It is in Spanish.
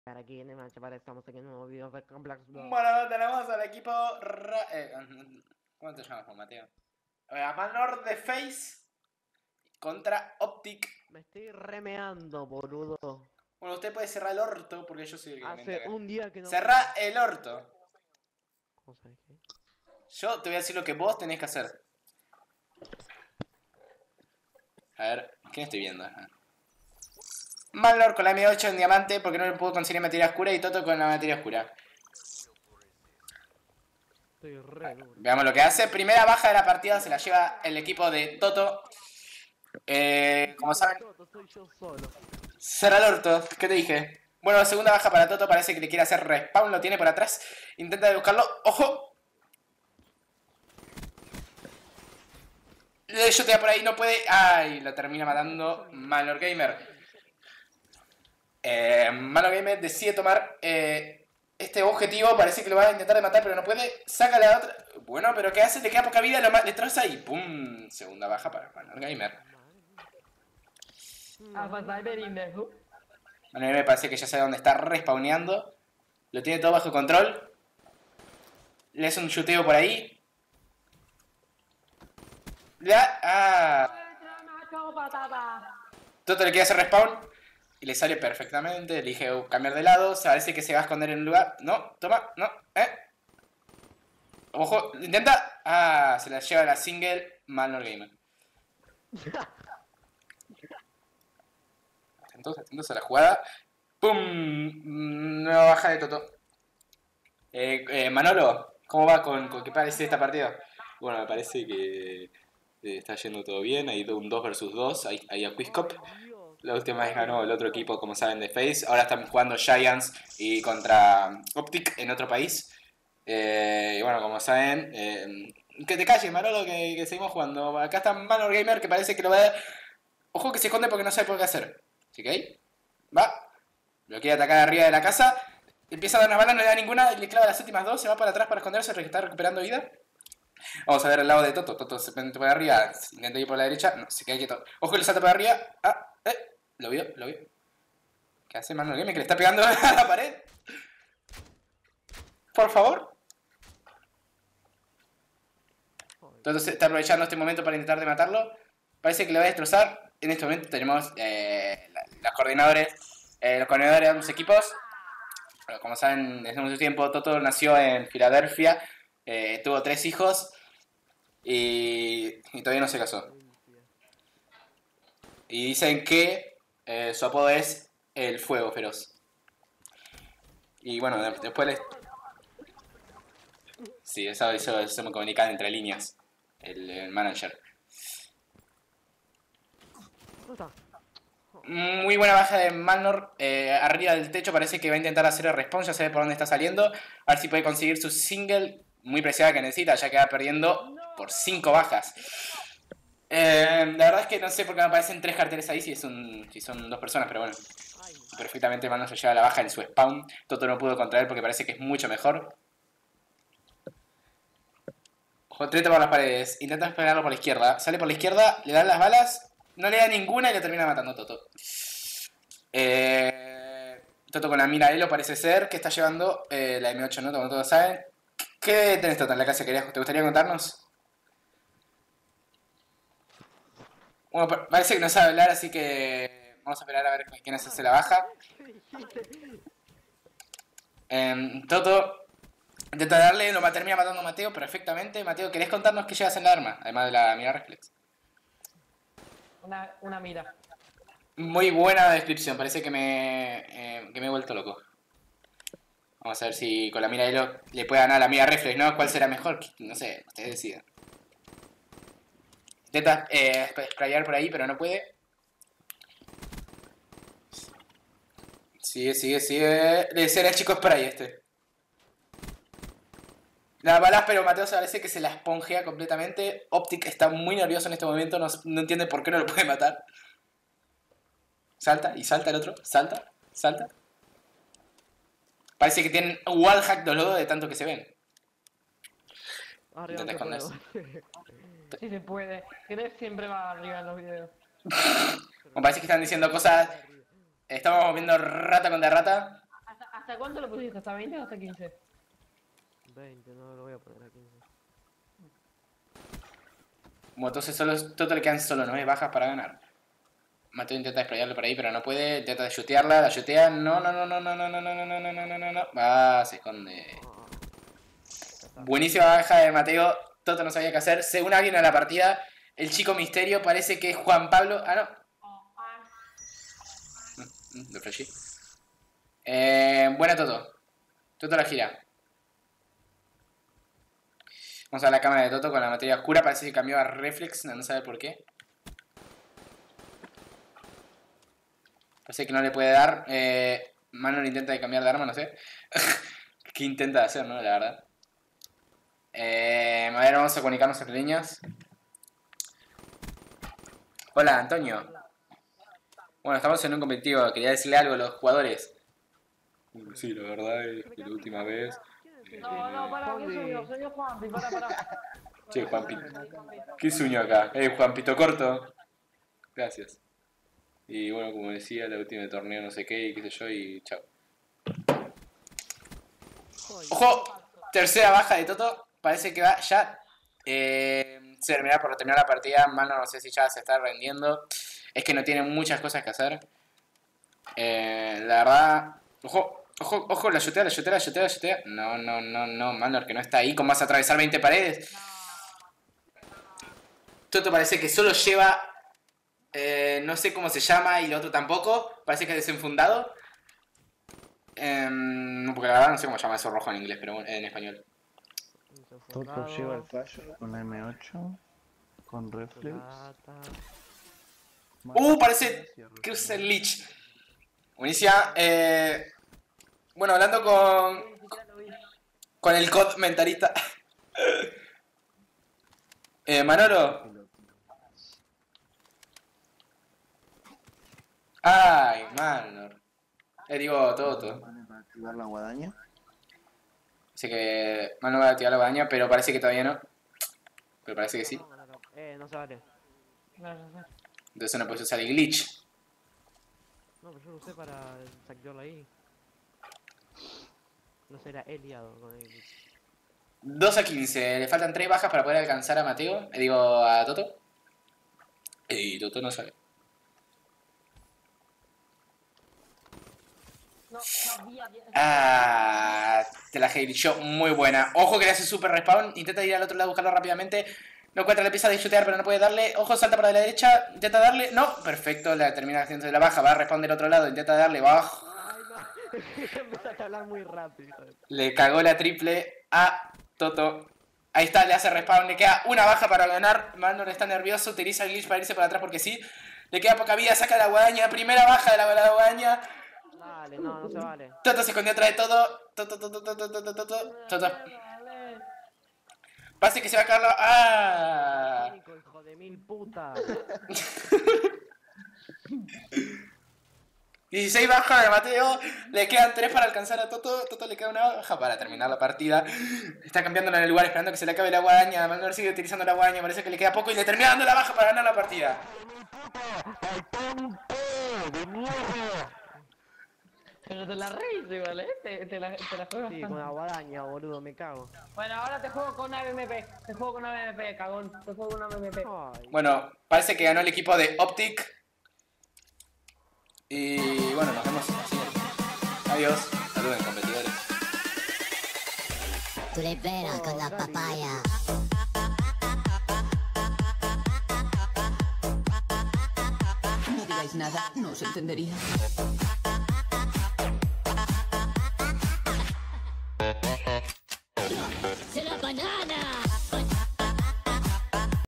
aquí en Manchester estamos en un nuevo video de Complex 2. Bueno, tenemos al equipo... ¿Cómo te llamas, Juan Mateo? A Manor de Face contra Optic. Me estoy remeando, boludo. Bueno, usted puede cerrar el orto porque yo soy el que comenta Hace acá. un día que no... Cerrá el orto. ¿Cómo sabes qué? Yo te voy a decir lo que vos tenés que hacer. A ver, ¿qué estoy viendo? Malor con la M8 en diamante porque no le pudo conseguir materia oscura y Toto con la materia oscura. Estoy re duro. Veamos lo que hace. Primera baja de la partida se la lleva el equipo de Toto. Como saben, Soy yo solo. cerra el orto. ¿Qué te dije? Bueno, segunda baja para Toto. Parece que le quiere hacer respawn. Lo tiene por atrás. Intenta buscarlo. ¡Ojo! Le shotea por ahí. No puede. ¡Ay! Lo termina matando Malor Gamer. Malor Gamer decide tomar este objetivo. Parece que lo va a intentar de matar, pero no puede. Saca la otra. Bueno, pero ¿qué hace? Le queda poca vida. Le troza y ¡pum! Segunda baja para Malor Gamer. Malor Gamer parece que ya sabe dónde está respawneando. Lo tiene todo bajo control. Le hace un shooteo por ahí. Toto le quiere hacer respawn. Y le sale perfectamente. Elige cambiar de lado. Parece que se va a esconder en un lugar. No, toma, no, Ojo, intenta. Se la lleva la single. Malor Gamer. Atentos a la jugada. ¡Pum! Nueva baja de Toto. Manolo, ¿cómo va con qué parece esta partida? Bueno, me parece que está yendo todo bien. Hay un 2 versus 2. Hay a Quizcop. La última vez ganó el otro equipo, como saben, de FaZe. Ahora están jugando Giants y contra Optic en otro país. Y bueno, como saben, que te calles, Manolo, que seguimos jugando. Acá está Manor Gamer, que parece que lo va a dar. Ojo que se esconde porque no sabe por qué hacer. ¿Sí que ahí? Va. Lo quiere atacar arriba de la casa. Empieza a dar unas balas, no le da ninguna. Le clava las últimas dos. Se va para atrás para esconderse, que está recuperando vida. Vamos a ver el lado de Toto. Toto se pone por arriba. Intenta ir por la derecha. No, se queda quieto. Ojo que le salta por arriba. Lo vio. ¿Qué hace Manor Gamer? Que le está pegando a la pared. Por favor. Toto se está aprovechando este momento para intentar de matarlo. Parece que le va a destrozar. En este momento tenemos los coordinadores de ambos equipos. Pero como saben, desde mucho tiempo Toto nació en Filadelfia. Tuvo 3 hijos. Y todavía no se casó. Y dicen que su apodo es el Fuego Feroz. Y bueno, después les... Sí, eso me comunican entre líneas. El manager. Muy buena baja de Malnor. Arriba del techo parece que va a intentar hacer el respawn. Ya sabe por dónde está saliendo. A ver si puede conseguir su single. Muy preciada que necesita. Ya que va perdiendo por 5 bajas. La verdad es que no sé por qué me aparecen 3 carteles ahí si son 2 personas. Pero bueno. Perfectamente Malnor se lleva la baja en su spawn. Toto no pudo contra él porque parece que es mucho mejor. Ojo, treta por las paredes. Intenta pegarlo por la izquierda. Sale por la izquierda. Le dan las balas. No le da ninguna y le termina matando Toto. Toto con la mira Elo parece ser que está llevando la M8, ¿no? Como todos saben. ¿Qué tenés, Toto, en la casa? ¿Te gustaría contarnos? Bueno, parece que no sabe hablar, así que vamos a esperar a ver quién hace la baja. Toto intenta darle, lo termina matando a Mateo perfectamente. Mateo, ¿querés contarnos qué llevas en la arma? Además de la mira reflex. Una mira. Muy buena descripción, parece que me he vuelto loco. Vamos a ver si con la mira Elo le puede ganar a la mira reflex, ¿no? ¿Cuál será mejor? No sé, ustedes deciden. Intenta sprayar por ahí, pero no puede. Sigue. Debe ser el chico spray este. La balas, pero Mateo se parece que se la esponjea completamente. Optic está muy nervioso en este momento, no entiende por qué no lo puede matar. Salta y salta el otro. Salta. Parece que tienen wallhack los dos de tanto que se ven. Intenta esconderse. Sí se puede. Que siempre va arriba en los videos. Me parece que están diciendo cosas. Estamos viendo rata contra rata. ¿Hasta cuánto lo pusiste? ¿Hasta 20 o hasta 15? 20, no lo voy a poner a 15. Bueno, entonces solo, Toto le quedan solo 9 bajas para ganar. Mateo intenta desplayarlo por ahí, pero no puede. Intenta shootearla, la shootea. No. Va, se esconde. Buenísima baja de Mateo. Toto no sabía qué hacer. Según alguien en la partida, el chico misterio parece que es Juan Pablo. Ah, no. Lo flashé. Buena Toto. Toto la gira. Vamos a la cámara de Toto con la materia oscura. Parece que cambió a Reflex. No sabe por qué. Parece que no le puede dar. Manor intenta de cambiar de arma, no sé. ¿Qué intenta hacer, no? La verdad. A ver, vamos a comunicarnos entre líneas. Hola, Antonio. Bueno, estamos en un competitivo. Quería decirle algo a los jugadores. Sí, la verdad es que la última vez... No, para, ¿qué soy yo? Soy yo, Juanpi, para. Che, Juanpito. ¿Qué sueño acá? Juanpito corto. Gracias. Y bueno, como decía, la última torneo no sé qué y qué sé yo y chao. ¡Ojo! Tercera baja de Toto. Parece que va ya. Se terminará por terminar la partida. Mano, no sé si ya se está rendiendo. Es que no tiene muchas cosas que hacer. La verdad. Ojo, la shotea. No, Manor, que no está ahí. ¿Cómo vas a atravesar 20 paredes? Toto parece que solo lleva. No sé cómo se llama y lo otro tampoco. Parece que es desenfundado. Porque la verdad no sé cómo se llama eso rojo en inglés, pero en español. Toto lleva el fallo con M8, con Reflex. Parece que usa el Lich. Buenísima. Bueno, hablando con el COD mentalista. Manolo. Ay, Manor. Digo, Toto. ¿Para activar la guadaña? Dice que Manor va a activar la guadaña, pero parece que todavía no. Pero parece que sí. No se vale. Entonces no puedes usar el glitch. No, pero yo lo usé para saquearlo ahí. No será el liado con el glitch. 2 a 15. Le faltan 3 bajas para poder alcanzar a Mateo. Digo, a Toto. Y Toto no sabe. No, sabía. Te la glitchó muy buena. Ojo que le hace super respawn. Intenta ir al otro lado a buscarlo rápidamente. No encuentra, le empieza a shootear, pero no puede darle. Ojo, salta para la derecha. Intenta darle. No, perfecto. La termina haciendo de la baja. Va a responder del otro lado. Intenta darle. Bajo. Ay, no. Empezaste a hablar muy rápido. Le cagó la triple a Toto. Ahí está, le hace respawn. Le queda una baja para ganar. Manor está nervioso. Utiliza el glitch para irse para atrás porque sí. Le queda poca vida. Saca la guadaña. Primera baja de la guadaña. Dale, no se vale. Toto se escondió atrás de todo. Toto. Parece que se va a caer Cínico, hijo de mil puta. 16 bajas de Mateo. Le quedan 3 para alcanzar a Toto. Toto le queda una baja para terminar la partida. Está cambiándola en el lugar esperando que se le acabe la guadaña. Manor sigue utilizando la guadaña. Parece que le queda poco y le termina dando la baja para ganar la partida. Pero te la reís igual, te la juegas. Sí, con la guadaña, boludo, me cago. Bueno, ahora te juego con AMP. Cagón. Te juego con AMP. Ay, Bueno, parece que ganó el equipo de Optic. Y bueno, nos vemos en la siguiente. Adiós. Saluden, competidores. Tu le veras con la papaya. No digáis nada, no os entendería.